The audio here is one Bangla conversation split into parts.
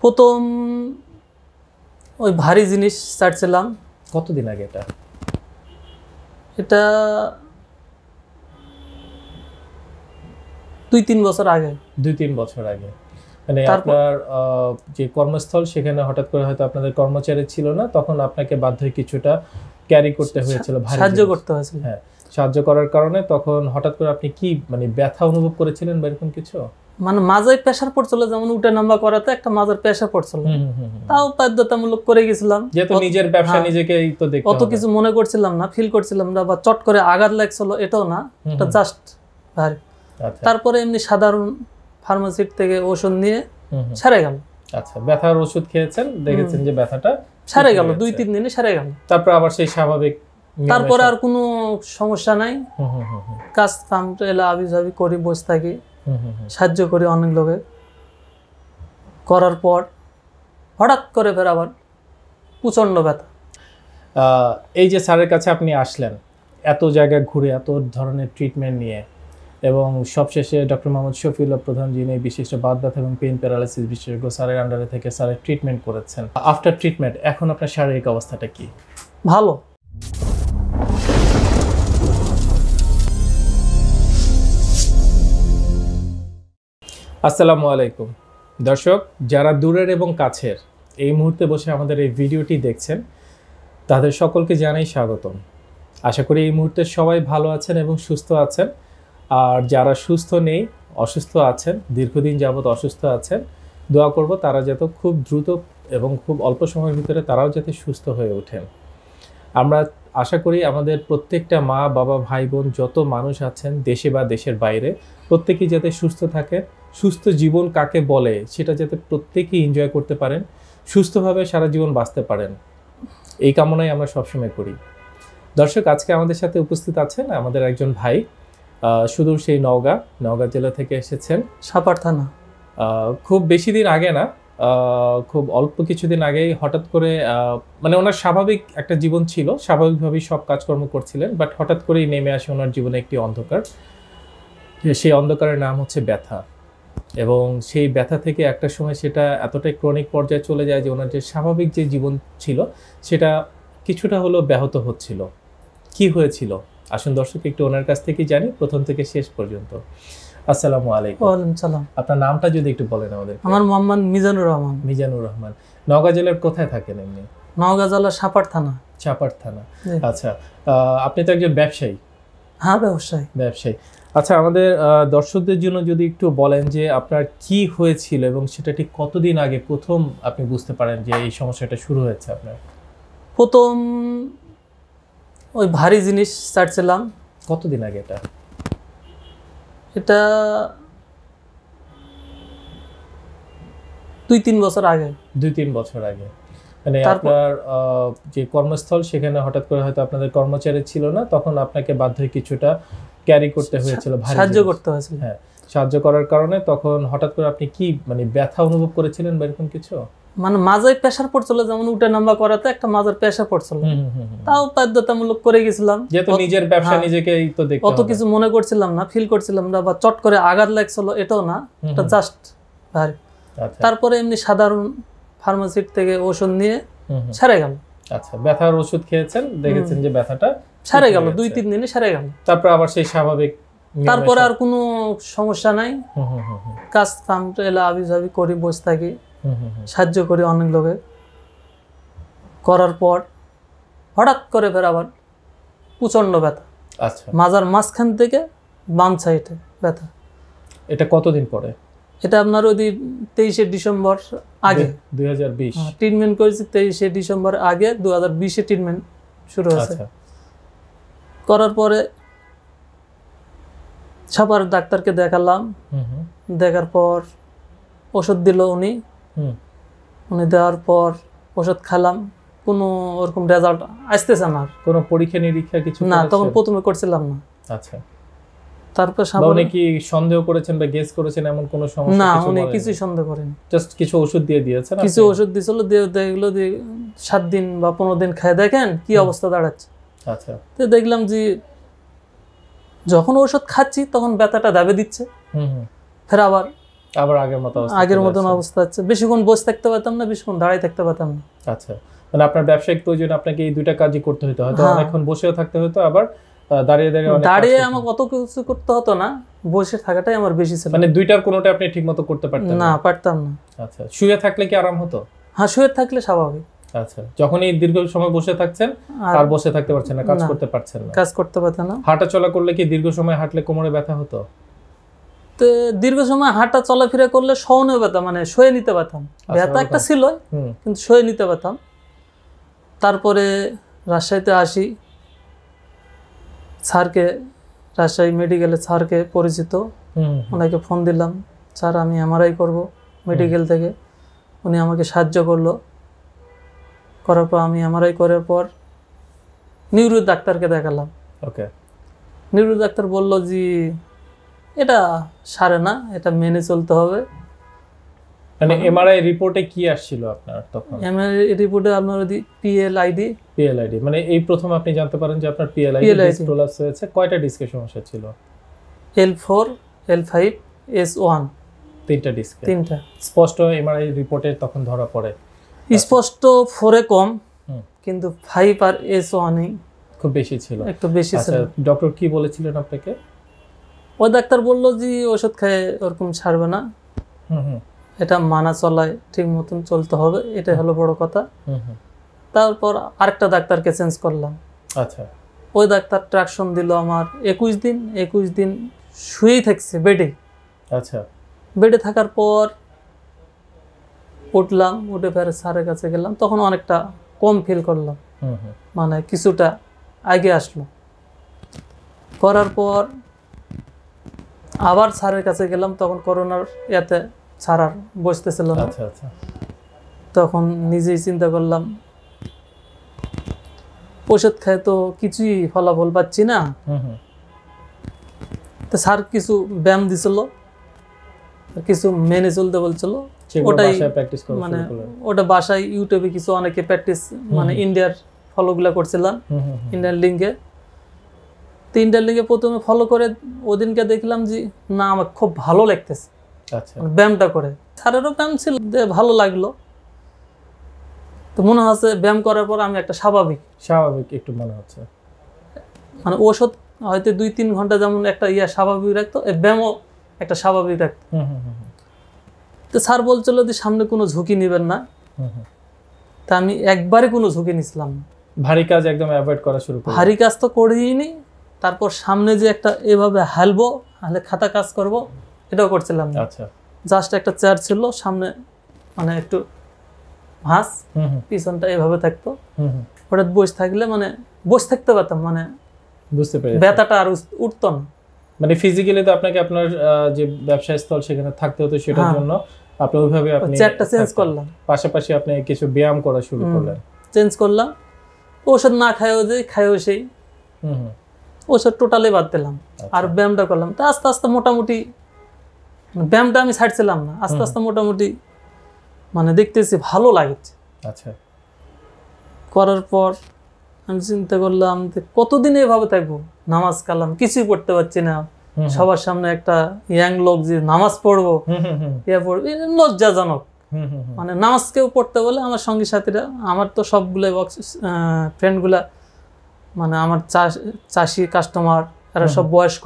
প্রথম ওই ভারী জিনিস চাটছিলাম। কতদিন আগে এটা? এটা 2-3 বছর আগে। 2-3 বছর আগে। মানে আপনার যে কর্মস্থল সেখানে হঠাৎ করে হয়তো আপনাদের কর্মচারী ছিল না, তখন আপনাকে বাধ্য হয়ে কিছুটা ক্যারি করতে হয়েছিল, সাহায্য করতে হয়েছিল। হ্যাঁ, সাহায্য করার কারণে তখন হঠাৎ করে আপনি কি মানে ব্যথা অনুভব করেছিলেন বা এরকম কিছু? মানে মাজায় প্রেসার পড়ছিল, যেমন উঠে নাম্বা করাতে একটা মাজার প্রেসার পড়ছিল, তাও বাধ্যতামূলক করে গেছিলাম। যেহেতু নিজের ব্যবসা নিজেকেই তো দেখতে হবে, অত কিছু মনে করছিলাম না, ফিল করছিলাম না, বা চট করে আঘাত লাগছিল এটাও না, এটা জাস্ট ভারী। তারপরে এমনি সাধারণ ফার্মাসি থেকে ওষুধ নিয়ে সেরে গেল। আচ্ছা, ব্যথার ওষুধ খেয়েছেন, দেখেছেন যে ব্যথাটা সেরে গেল, 2-3 দিনে সেরে গেল। তারপর আবার সেই স্বাভাবিক, তারপরে আর কোনো সমস্যা নাই। কাজ কাম এলা আবি করি, বসে থাকি, সাহায্য করি অনেক লোকে। করার পর হঠাৎ করে ফের আবার প্রচন্ড ব্যথা। এই যে স্যারের কাছে আপনি আসলেন, এত জায়গায় ঘুরে, এত ধরনের ট্রিটমেন্ট নিয়ে, এবং সবশেষে ডক্টর মোহাম্মদ শফিউল্লাহ প্রধান, যিনি বিশিষ্ট বাত ব্যথা এবং পেইন প্যারালাইসিস বিশেষজ্ঞ, স্যারের আন্ডারে থেকে স্যারের ট্রিটমেন্ট করেছেন। আফটার ট্রিটমেন্ট এখন আপনার শারীরিক অবস্থাটা কি? ভালো। আসসালামু আলাইকুম দর্শক, যারা দূরের এবং কাছের এই মুহূর্তে বসে আমাদের এই ভিডিওটি দেখছেন, তাদের সকলকে জানাই স্বাগতম। আশা করি এই মুহূর্তে সবাই ভালো আছেন এবং সুস্থ আছেন। আর যারা সুস্থ নেই, অসুস্থ আছেন, দীর্ঘদিন যাবৎ অসুস্থ আছেন, দোয়া করব তারা যাতে খুব দ্রুত এবং খুব অল্প সময়ের ভিতরে তারাও যাতে সুস্থ হয়ে ওঠেন। আমরা আশা করি আমাদের প্রত্যেকটা মা, বাবা, ভাই, বোন, যত মানুষ আছেন দেশে বা দেশের বাইরে, প্রত্যেকেই যাতে সুস্থ থাকেন। সুস্থ জীবন কাকে বলে সেটা যাতে প্রত্যেকেই এনজয় করতে পারেন, সুস্থভাবে সারা জীবন বাঁচতে পারেন, এই কামনাই আমরা সবসময় করি। দর্শক, আজকে আমাদের সাথে উপস্থিত আছেন আমাদের একজন ভাই, সুদূর সেই নওগাঁ জেলা থেকে এসেছেন, সাপার থানা। খুব বেশি দিন আগে না, খুব অল্প কিছুদিন আগেই হঠাৎ করে মানে ওনার স্বাভাবিক একটা জীবন ছিল, স্বাভাবিকভাবেই সব কাজকর্ম করছিলেন, বাট হঠাৎ করেই নেমে আসে ওনার জীবনে একটি অন্ধকার। সেই অন্ধকারের নাম হচ্ছে ব্যথা। এবং সেই ব্যথা থেকে একটা সময় সেটা এতটাই ক্রনিক পর্যায়ে চলে যায় যে ওনার যে স্বাভাবিক যে জীবন ছিল সেটা কিছুটা হলেও ব্যাহত হচ্ছিল। কি হয়েছিল আসুন দর্শক একটু ওনার কাছ থেকেই জানি, প্রথম থেকে শেষ পর্যন্ত। আসসালামু আলাইকুম। ওয়ালাইকুম সালাম। আপনার নামটা যদি একটু বলেন আমাদের। আমার মোহাম্মদ মিজানুর রহমান। মিজানুর রহমান। নওগাঁ জেলার কোথায় থাকেন এমনি? নওগাঁ জেলার সাপার থানা। সাপার থানা, আচ্ছা। আপনি তো একজন ব্যবসায়ী? হ্যাঁ, ব্যবসায়ী। আচ্ছা, আমাদের দর্শকদের জন্য যদি একটু বলেন যে আপনার কি হয়েছিল এবং সেটা ঠিক কতদিন আগে প্রথম আপনি বুঝতে পারেন যে এই সমস্যাটা শুরু হয়েছে আপনার? প্রথম ওই ভারী জিনিস চাটছিলাম। কতদিন আগে এটা? এটা 2-3 বছর আগে। 2-3 বছর আগে। মানে আপনার যে কর্মস্থল সেখানে হঠাৎ করে হয়তো আপনাদের কর্মচারী ছিল না, তখন আপনাকে বাধ্য হয়ে কিছুটা ক্যারি করতে হয়েছিল, সাহায্য করতে হয়েছিল। হ্যাঁ, সাহায্য করার কারণে তখন হঠাৎ করে আপনি কি মানে ব্যথা অনুভব করেছিলেন বা এরকম কিছু? মানে মাজায় প্রেসার পড়ছিল, যেমন উঠে নাম্বা করাতে একটা মাজার প্রেসার পড়ছিল, তাও বাধ্যতামূলক করে গেছিলাম। যেহেতু নিজের ব্যবসা নিজেকেই তো দেখতে হবে, অত কিছু মনে করছিলাম না, ফিল করছিলাম না, বা চট করে আঘাত লাগছিল এটাও না, এটা জাস্ট ভারী। তারপরে এমনি সাধারণ ফার্মাসি থেকে ওষুধ নিয়ে সেরে গেল। আচ্ছা, ব্যথার ওষুধ খেয়েছেন, দেখেছেন যে ব্যথাটা সেরে গেল, 2-3 দিনে সেরে গেল। তারপর আবার সেই স্বাভাবিক, তারপরে আর কোনো সমস্যা নাই। কাজ কাম এলা আবি করি, বসে থাকি, সাহায্য করি অনেক লোকে। করার পর হঠাৎ করে ফের আবার প্রচন্ড ব্যথা। আচ্ছা, মাজার মাঝখান থেকে বাম সাইডে ব্যথা। এটা কতদিন পরে? এটা আপনার ওই 23শে ডিসেম্বর আগে, 2020 ট্রিটমেন্ট করেছি। 23শে ডিসেম্বর আগে 2020-এ ট্রিটমেন্ট শুরু হয়েছে। করার পরে সাপার ডাক্তারকে দেখালাম, দেখার পর ওষুধ দিল উনি দেওয়ার পর ওষুধ খেলাম, কোনো ওরকম রেজাল্ট আসতেছে না। কোনো পরীক্ষা নিরীক্ষা কিছু না, তখন প্রথমে করছিলাম না। আচ্ছা, তারপর উনি কি সন্দেহ করেছেন বা গেস করেছেন এমন কোনো সমস্যা? না, উনি কিছুই সন্দেহ করেনি, জাস্ট কিছু ওষুধ দিয়ে দিয়েছেন। কিছু ওষুধ দিয়েছিল, দেখলো যে 7 দিন বা 15 দিন খেয়ে দেখেন কি অবস্থা দাঁড়াচ্ছে। আচ্ছা, তো দেখলাম যে যখন ওষুধ খাচ্ছি তখন ব্যথাটা দাবে দিচ্ছে, ফের আবার আবার আগের মতো অবস্থা আগের চলে মতন আসছে। অবস্থা হচ্ছে, বেশিক্ষণ বসে থাকতে পারতাম না, বেশিক্ষণ দাঁড়িয়ে থাকতে পারতাম না। আচ্ছা, মানে আপনার ব্যবসায়িক প্রয়োজনে আপনাকে এই দুইটা কাজই করতে হতো, হয়তো হ্যাঁ। অনেকক্ষণ বসেও থাকতে হতো, আবার দাঁড়িয়ে দাঁড়িয়ে অনেক কাজ দাঁড়িয়ে করতে আমার হতো। কত কিছু করতে হতো না, বসে থাকাটাই আমার বেশি ছিল। মানে দুইটার কোনোটা আপনি ঠিকমতো করতে পারতেন না, পারতাম না। আচ্ছা, শুয়ে থাকলে কি আরাম হতো? হ্যাঁ, শুয়ে থাকলে স্বাভাবিক, আচ্ছা, যখনই দীর্ঘ সময় বসে থাকছেন আর বসে থাকতে পারছেন না, কাজ না। করতে পারছেন না। কাজ করতে পারতাম না। হাঁটা চলা করলে কি দীর্ঘ সময় হাঁটলে কোমরে ব্যথা হতো? তো দীর্ঘ সময় হাঁটা চলাফেরা করলে শোনে ব্যথা, মানে শুয়ে নিতে পারতাম। ব্যথা একটা ছিল, কিন্তু শুয়ে নিতে পারতাম। তারপরে রাজশাহীতে আসি, স্যারকে, রাজশাহী মেডিকেলে স্যারকে পরিচিত, ওনাকে ফোন দিলাম, স্যার আমি এমআরআই করব মেডিকেল থেকে। উনি আমাকে সাহায্য করলো, করার পর আমি এমআরআই করার পর নিউরো ডাক্তারকে দেখালাম। ওকে। নিউরো ডাক্তার বলল যে এটা সারে না, এটা মেনে চলতে হবে। মানে এমআরআই রিপোর্টে কি আসছিল আপনার তখন? এমআরআই রিপোর্টে আপনার পিএলআইডি, মানে এই প্রথম আপনি জানতে পারেন যে আপনার পিএলআইডি ডিস্ক প্রলাপস হয়েছে। কয়টা ডিস্কের সমস্যা ছিল? L4, L5, S1, তিনটা ডিস্ক। তিনটা। স্পষ্ট এমআরআই রিপোর্টে তখন ধরা পড়ে? স্পষ্ট 4 এ কম, কিন্তু 5 আর S1 খুব বেশি ছিল, একটু বেশি ছিল। ডক্টর কি বলেছিলেন আপনাকে? ওই ডাক্তার বলল যে ওষুধ খেয়ে ওরকম ছাড়বে না, এটা মানা চলায় ঠিক মতন চলতে হবে, এটাই হলো বড় কথা। তারপর আরেকটা ডাক্তারকে চেঞ্জ করলাম। আচ্ছা। ওই ডাক্তার ট্রাকশন দিল আমার 21 দিন শুয়েই থাকছে বেডে। আচ্ছা। বেডে থাকার পর উঠলাম, উঠে ফেরে স্যারের কাছে গেলাম, তখন অনেকটা কম ফিল করলাম, মানে কিছুটা আগে আসলো। করার পর আবার স্যারের কাছে গেলাম, তখন করোনার ইয়াতে স্যার আর বসতেছিল না। আচ্ছা আচ্ছা। তখন নিজেই চিন্তা করলাম, ওষুধ খায় তো কিছুই ফলাফল পাচ্ছি না। তো স্যার কিছু ব্যায়াম দিছিল, কিছু মেনে চলতে বলছিল, ওটাই মানে ওটা বাসায় ইউটিউবে কিছু অনেকে প্র্যাকটিস, মানে ইন্ডিয়ার ফলোগুলা করছিলাম, ইন্ডিয়ান লিঙ্কে। তো ইন্ডিয়ান লিঙ্কে প্রথমে ফলো করে ওদিনকে দেখলাম যে না, আমার খুব ভালো লাগতেছে ব্যায়ামটা করে। স্যারেরও ব্যায়াম ছিল, ভালো লাগলো। তো মনে হচ্ছে ব্যায়াম করার পর আমি একটা স্বাভাবিক একটু মনে হচ্ছে, মানে ওষুধ হয়তো 2-3 ঘন্টা যেমন একটা স্বাভাবিক রাখতো, ব্যায়ামও একটা স্বাভাবিক রাখতো। তো স্যার বলছিল যে সামনে কোনো ঝুঁকি নেবেন না। তা আমি একবারে কোনো ঝুঁকি নিছিলাম না, ভারী কাজ একদম অ্যাভয়েড করা শুরু করলাম। ভারী কাজ তো করিনি। তারপর সামনে যে একটা এভাবে হালবো, হালে খাতা কাজ করব, এটাও করছিলাম না। আচ্ছা। জাস্ট একটা চেয়ার ছিল সামনে, মানে একটু ভাঁজ, পিছনটা এভাবে থাকতো, হঠাৎ বসে থাকলে মানে বসে থাকতে পারতাম, মানে বুঝতে পেরেছি, ব্যথাটা আর উঠতো না। মানে ফিজিক্যালি তো আপনাকে আপনার যে ব্যবসা স্থল সেখানে থাকতে হতো, সেটার জন্য আপনি ওইভাবে আপনি চেয়ারটা চেঞ্জ করলাম, পাশাপাশি আপনি কিছু ব্যায়াম করা শুরু করলেন। চেঞ্জ করলাম, ওষুধ না খায়ও যে খায়ও সেই, ওষুধ টোটালি বাদ দিলাম, আর ব্যায়ামটা করলাম। তো আস্তে আস্তে মোটামুটি ব্যায়ামটা আমি ছাড়ছিলাম না, আস্তে আস্তে মোটামুটি মানে দেখতেছি ভালো লাগছে। আচ্ছা। করার পর আমি চিন্তা করলাম কতদিন এভাবে থাকবো, নামাজ কালাম কিছুই পড়তে পারছি না, সবার সামনে একটা ইয়াং লোক যে নামাজ পড়বো, লজ্জাজনক। মানে নামাজ কেউ পড়তে বলে আমার সঙ্গী সাথীরা, আমার তো সবগুলো ফ্রেন্ডগুলা মানে আমার চাষি কাস্টমার, এরা সব বয়স্ক,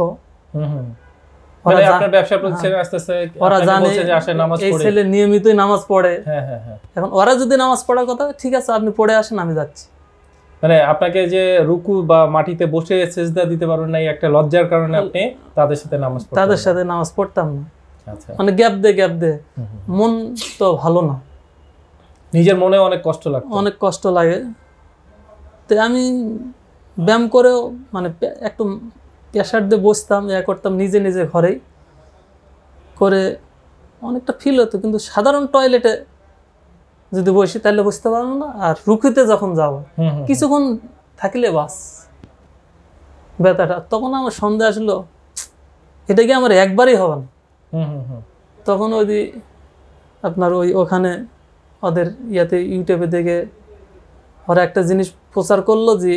ওরা জানে এই ছেলে নিয়মিতই নামাজ পড়ে। এখন ওরা যদি নামাজ পড়ার কথা, ঠিক আছে আপনি পড়ে আসেন, আমি যাচ্ছি। মানে আপনাকে যে রুকু বা মাটিতে বসে সিজদা দিতে পারবেন না, এই একটা লজ্জার কারণে আপনি তাদের সাথে নামাজ পড়তাম না। মানে গ্যাপ দে মন তো ভালো না, নিজের মনে অনেক কষ্ট লাগে। তো আমি ব্যায়াম করেও মানে একটু প্রেশার দিয়ে বসতাম, করতাম নিজে নিজে ঘরেই করে, অনেকটা ফিল হতো। কিন্তু সাধারণ টয়লেটে যদি বসি তাহলে বুঝতে পারবো না, আর রুকুতে যখন যাবো কিছুক্ষণ থাকলে বাস ব্যথাটা, তখন আমার সন্দেহ আসলো এটা কি আমার একবারই হবে না। তখন ওই আপনার ওখানে ওদের ইউটিউবে দেখে ওরা একটা জিনিস প্রচার করলো যে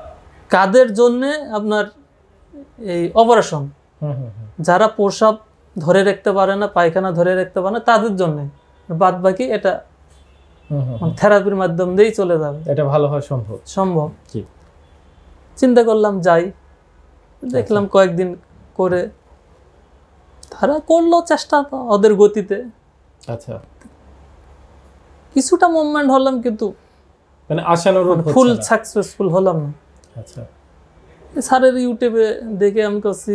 কাদের জন্যে আপনার এই অপারেশন, যারা প্রসাব ধরে রাখতে পারে না, পায়খানা ধরে রাখতে পারে না, তাদের জন্য বাদ বাকি এটা থেরাপির মাধ্যম দিয়েই চলে যাবে, এটা ভালো হওয়া সম্ভব। সম্ভব। জি। চিন্তা করলাম যাই, দেখলাম কয়েকদিন করে তারা করলো চেষ্টা ওদের গতিতে, আচ্ছা, কিছুটা মুভমেন্ট হলাম কিন্তু মানে আশানুরূপ ফুল হচ্ছে না। সাকসেসফুল হলাম না। আচ্ছা, স্যারের ইউটিউবে দেখে আমি করছি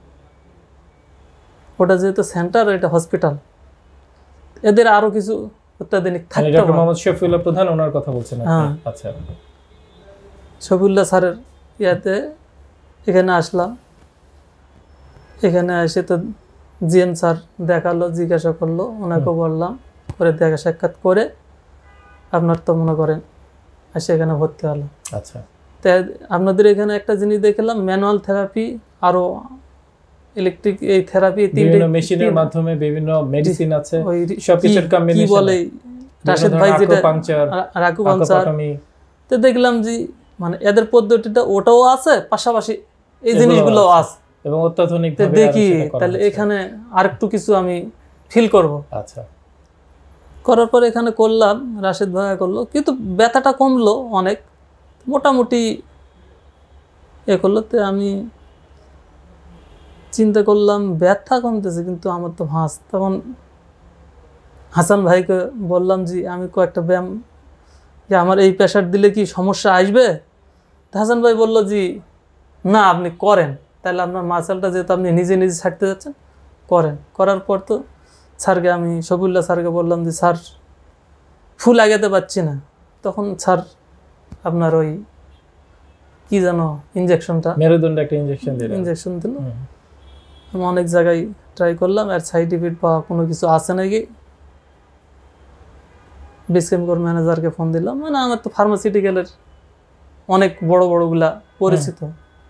ওটা যেহেতু সেন্টার, এটা হসপিটাল, এদের আরো কিছু অত্যাধুনিক মানে থাকতে ডক্টর পারে। মোহাম্মদ শফিউল্লাহ প্রধান ওনার কথা বলছেন আপনি? হ্যাঁ। আচ্ছা, শফিউল্লাহ স্যারের ইয়াতে এখানে আসলাম, এখানে এসে তো জিএম স্যার দেখালো, জিজ্ঞাসা করলো, ওনাকে বললাম, করে দেখা সাক্ষাৎ করে আপনার তো মনে করেন এসে এখানে ভর্তি হলো। আচ্ছা, তাই আপনাদের এখানে একটা জিনিস দেখলাম, ম্যানুয়াল থেরাপি আরো ইলেকট্রিক এই থেরাপি, বিভিন্ন মেশিনের মাধ্যমে বিভিন্ন মেডিসিন আছে, ওই সবকিছুর কি কম্বিনেশন বলে রাশেদ ভাই যেটা রাকুপাঞ্চার, তো দেখলাম যে মানে এদের পদ্ধতিটা ওটাও আছে, পাশাপাশি এই জিনিসগুলো আছে, এবং অত্যাধুনিক তো দেখি তাহলে এখানে আরেকটু কিছু আমি ফিল করব। আচ্ছা, করার পর এখানে করলাম, রাশেদ ভাইয়া করলো, কিন্তু ব্যথাটা কমলো অনেক, মোটামুটি এ করলো। তো আমি চিন্তা করলাম ব্যথা কমতেছে, কিন্তু আমার তো ভাঁজ। তখন হাসান ভাইকে বললাম যে আমি কয়েকটা ব্যায়াম, যে আমার এই প্রেশার দিলে কি সমস্যা আসবে? তো হাসান ভাই বললো যে না, আপনি করেন, তাহলে আপনার মাসেলটা যেহেতু আপনি নিজে নিজে ছাড়তে যাচ্ছেন করেন। করার পর তো স্যারকে আমি শফিউল্লাহ স্যারকে বললাম যে স্যার ফুল আগাতে পারছি না, তখন স্যার আপনার ওই কি জানো ইঞ্জেকশনটা, মেরুদণ্ড একটা ইঞ্জেকশন দিলেন। ইঞ্জেকশন দিল। আমি অনেক জায়গায় ট্রাই করলাম, আর সাইড ইফেক্ট বা কোনো কিছু আছে নাকি বিসকেমকোর ম্যানেজারকে ফোন দিলাম, মানে আমার তো ফার্মাসিউটিক্যালের অনেক বড় বড়গুলা পরিচিত,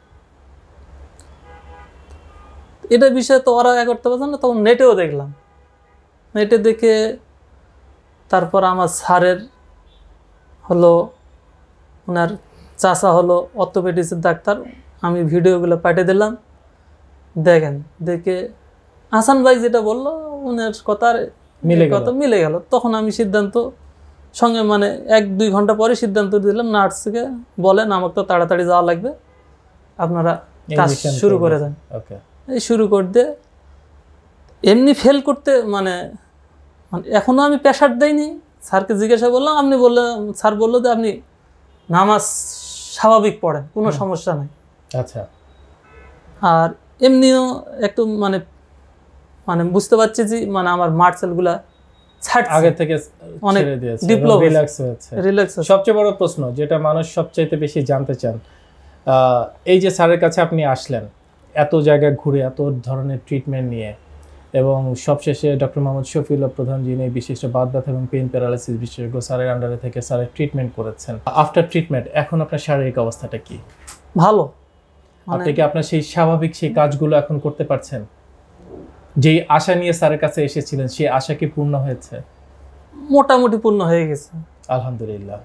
এটা বিষয়ে তো ওরা করতে পারছে না। তখন নেটেও দেখলাম, নেটে দেখে তারপর আমার স্যারের হলো, ওনার চাচা হলো অর্থোপেডিক্সের ডাক্তার, আমি ভিডিওগুলো পাঠিয়ে দিলাম, দেখেন। দেখে হাসান ভাই যেটা বললো ওনার কথার মিলে গেল। তখন আমি সিদ্ধান্ত সঙ্গে মানে 1-2 ঘন্টা পরে সিদ্ধান্ত দিলাম, নার্সকে বলেন আমাকে তো তাড়াতাড়ি যাওয়া লাগবে, আপনারা কাজ শুরু করে দেন। এই শুরু করতে এমনি ফেল করতে মানে এখনো আমি প্রেশার দেইনি। স্যারকে জিজ্ঞাসা করলাম, আপনি বললেন, স্যার বললো যে আপনি নামাজ স্বাভাবিক পড়েন, কোনো সমস্যা নাই। আচ্ছা, আর এমনিও একটু মানে মানে বুঝতে পারছি যে মানে আমার মার্সেলগুলা ছাড়ছে, আগে থেকে অনেক ছেড়ে দিয়েছে, ডেভেলপ রিল্যাক্স হয়েছে। রিল্যাক্স। সবচেয়ে বড় প্রশ্ন যেটা মানুষ সবচাইতে বেশি জানতে চান, এই যে স্যারের কাছে আপনি আসলেন, এত জায়গা ঘুরে এত ধরনের ট্রিটমেন্ট নিয়ে, এবং সবশেষে ডক্টর মোহাম্মদ শফিউল্লাহ প্রধান, যিনি বিশিষ্ট বাত ব্যথা এবং পেইন প্যারালাইসিস বিশেষজ্ঞ, স্যারের আন্ডারে থেকে স্যারের ট্রিটমেন্ট করেছেন। আফটার ট্রিটমেন্ট এখন আপনার শারীরিক অবস্থাটা কি? ভালো। আপনি কি আপনার সেই স্বাভাবিক সেই কাজগুলো এখন করতে পারছেন? যেই আশা নিয়ে স্যারের কাছে এসেছিলেন সেই আশা কি পূর্ণ হয়েছে? মোটামুটি পূর্ণ হয়ে গেছে, আলহামদুলিল্লাহ।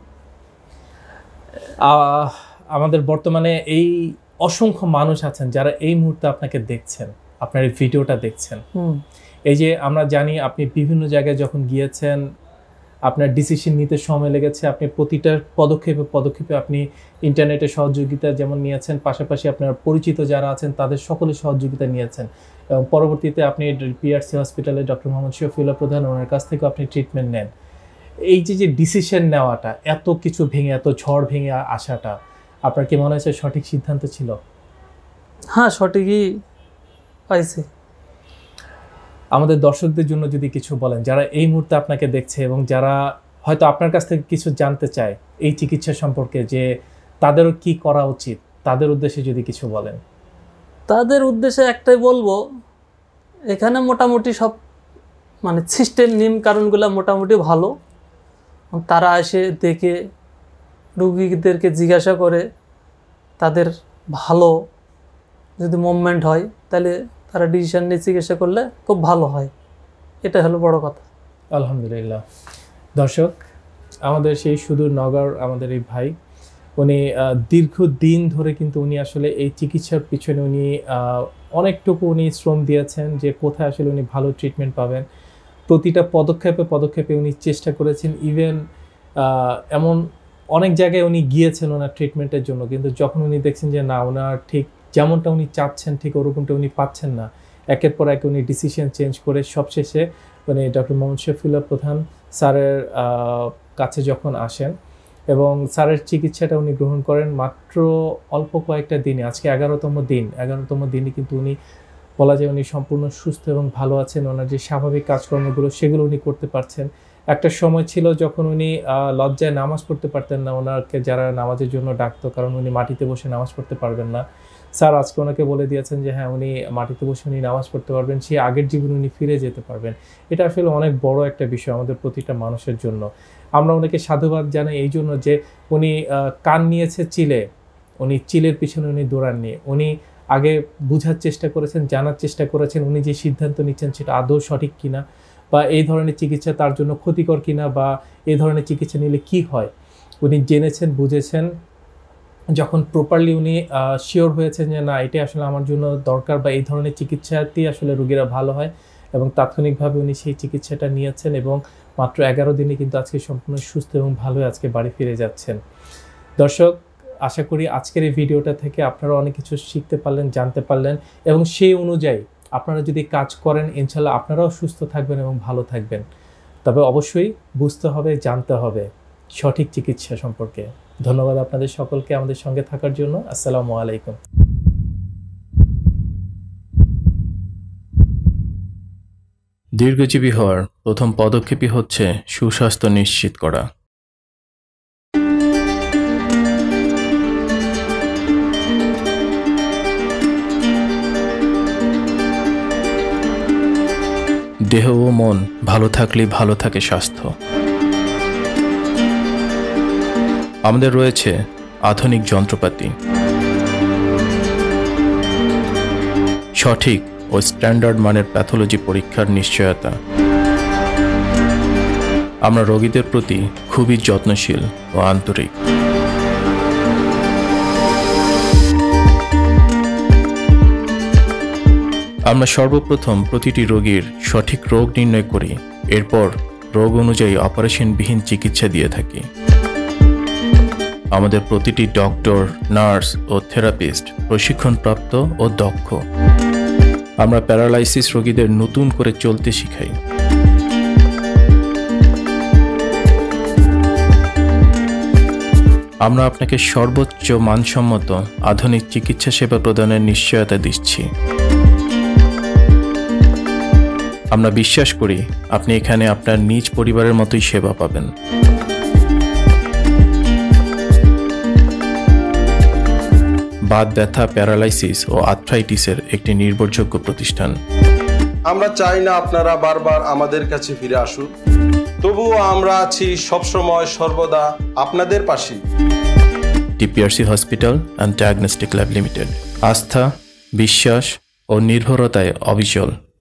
আমাদের বর্তমানে এই অসংখ্য মানুষ আছেন যারা এই মুহূর্তে আপনাকে দেখছেন, আপনার এই ভিডিওটা দেখছেন। এই যে আমরা জানি আপনি বিভিন্ন জায়গায় যখন গিয়েছেন, আপনার ডিসিশন নিতে সময় লেগেছে, আপনি প্রতিটা পদক্ষেপে আপনি ইন্টারনেটের সহযোগিতা যেমন নিয়েছেন, পাশাপাশি আপনার পরিচিত যারা আছেন তাদের সকলের সহযোগিতা নিয়েছেন, এবং পরবর্তীতে আপনি পিআরসি হসপিটালে ডক্টর মোহাম্মদ শফিউল্লাহ প্রধান ওনার কাছ থেকেও আপনি ট্রিটমেন্ট নেন। এই যে ডিসিশন নেওয়াটা, এত কিছু ভেঙে, এত ঝড় ভেঙে আসাটা, আপনার কি মনে হচ্ছে সঠিক সিদ্ধান্ত ছিল? হ্যাঁ, সঠিকই পাইছি। আমাদের দর্শকদের জন্য যদি কিছু বলেন, যারা এই মুহূর্তে আপনাকে দেখছে এবং যারা হয়তো আপনার কাছ থেকে কিছু জানতে চায় এই চিকিৎসা সম্পর্কে, যে তাদেরও কি করা উচিত, তাদের উদ্দেশ্যে যদি কিছু বলেন। তাদের উদ্দেশ্যে একটাই বলবো, এখানে মোটামুটি সব মানে সিস্টেম নিয়ম কারণগুলো মোটামুটি ভালো। তারা এসে দেখে রুগীদেরকে জিজ্ঞাসা করে, তাদের ভালো যদি মুভমেন্ট হয় তাহলে তারা ডিসিশন নিয়ে চিকিৎসা করলে খুব ভালো হয়, এটা হলো বড় কথা। আলহামদুলিল্লাহ। দর্শক, আমাদের সেই সুদূর নগর আমাদের এই ভাই, উনি দীর্ঘদিন ধরে কিন্তু উনি আসলে এই চিকিৎসার পিছনে উনি অনেকটুকু উনি শ্রম দিয়েছেন যে কোথায় আসলে উনি ভালো ট্রিটমেন্ট পাবেন। প্রতিটা পদক্ষেপে উনি চেষ্টা করেছেন। ইভেন এমন অনেক জায়গায় উনি গিয়েছেন ওনার ট্রিটমেন্টের জন্য, কিন্তু যখন উনি দেখছেন যে না, ওনার ঠিক যেমনটা উনি চাচ্ছেন ঠিক ওরকমটা উনি পাচ্ছেন না, একের পর এক উনি ডিসিশন চেঞ্জ করে সবশেষে মানে ডক্টর মোহাম্মদ শফিউল্লাহ প্রধান স্যারের কাছে যখন আসেন এবং স্যারের চিকিৎসাটা উনি গ্রহণ করেন মাত্র অল্প কয়েকটা দিনে, আজকে 11তম দিনে কিন্তু উনি বলা যায় উনি সম্পূর্ণ সুস্থ এবং ভালো আছেন। ওনার যে স্বাভাবিক কাজকর্মগুলো সেগুলো উনি করতে পারছেন। একটা সময় ছিল যখন উনি লজ্জায় নামাজ পড়তে পারতেন না, ওনাকে যারা নামাজের জন্য ডাকতো, কারণ উনি মাটিতে বসে নামাজ পড়তে পারবেন না। স্যার আজকে ওনাকে বলে দিয়েছেন যে হ্যাঁ, উনি মাটিতে বসে উনি নামাজ পড়তে পারবেন, সেই আগের জীবনে উনি ফিরে যেতে পারবেন। এটা আসলে অনেক বড় একটা বিষয় আমাদের প্রতিটা মানুষের জন্য। আমরা ওনাকে সাধুবাদ জানাই এই জন্য যে উনি কান নিয়েছে চিলে, উনি চিলের পিছনে উনি দৌড়াননি। উনি আগে বোঝার চেষ্টা করেছেন, জানার চেষ্টা করেছেন উনি যে সিদ্ধান্ত নিচ্ছেন সেটা আদৌ সঠিক কিনা, বা এই ধরনের চিকিৎসা তার জন্য ক্ষতিকর কিনা, বা এই ধরনের চিকিৎসা নিলে কি হয়। উনি জেনেছেন, বুঝেছেন। যখন প্রপারলি উনি শিওর হয়েছেন যে না, এটাই আসলে আমার জন্য দরকার বা এই ধরনের চিকিৎসাতেই আসলে রোগীরা ভালো হয়, এবং তাৎক্ষণিকভাবে উনি সেই চিকিৎসাটা নিয়েছেন এবং মাত্র 11 দিনে কিন্তু আজকে সম্পূর্ণ সুস্থ এবং ভালো আজকে বাড়ি ফিরে যাচ্ছেন। দর্শক, আশা করি আজকের এই ভিডিওটা থেকে আপনারা অনেক কিছু শিখতে পারলেন, জানতে পারলেন, এবং সেই অনুযায়ী আপনারা যদি কাজ করেন ইনশাল্লাহ আপনারাও সুস্থ থাকবেন এবং ভালো থাকবেন। তবে অবশ্যই বুঝতে হবে, জানতে হবে সঠিক চিকিৎসা সম্পর্কে। ধন্যবাদ আপনাদের সকলকে আমাদের সঙ্গে থাকার জন্য। আসসালামু আলাইকুম। দীর্ঘজীবী হওয়ার প্রথম পদক্ষেপই হচ্ছে সুস্বাস্থ্য নিশ্চিত করা। দেহ ও মন ভালো থাকলেই ভালো থাকে স্বাস্থ্য। আমাদের রয়েছে আধুনিক যন্ত্রপাতি, সঠিক ও স্ট্যান্ডার্ড মানের প্যাথোলজি পরীক্ষার নিশ্চয়তা। আমরা রোগীদের প্রতি খুবই যত্নশীল ও আন্তরিক। আমরা সর্বপ্রথম প্রতিটি রোগীর সঠিক রোগ নির্ণয় করি, এরপর রোগ অনুযায়ী অপারেশনবিহীন চিকিৎসা দিয়ে থাকি। আমাদের প্রতিটি ডক্টর, নার্স ও থেরাপিস্ট প্রশিক্ষণপ্রাপ্ত ও দক্ষ। আমরা প্যারালাইসিস রোগীদের নতুন করে চলতে শিখাই। আমরা আপনাকে সর্বোচ্চ মানসম্মত আধুনিক চিকিৎসা সেবা প্রদানের নিশ্চয়তা দিচ্ছি। আমরা বিশ্বাস করি আপনি এখানে আপনার নিজ পরিবারের মতোই সেবা পাবেন। বাত ব্যথা, প্যারালাইসিস ও আর্থ্রাইটিসের একটি নির্ভরযোগ্য প্রতিষ্ঠান। আমরা চাই না আপনারা বারবার আমাদের কাছে ফিরে আসুন, তবুও আমরা আছি সবসময় সর্বদা আপনাদের পাশে। TPRC hospital and diagnostic lab limited, আস্থা, বিশ্বাস ও নির্ভরতায় অবিচল।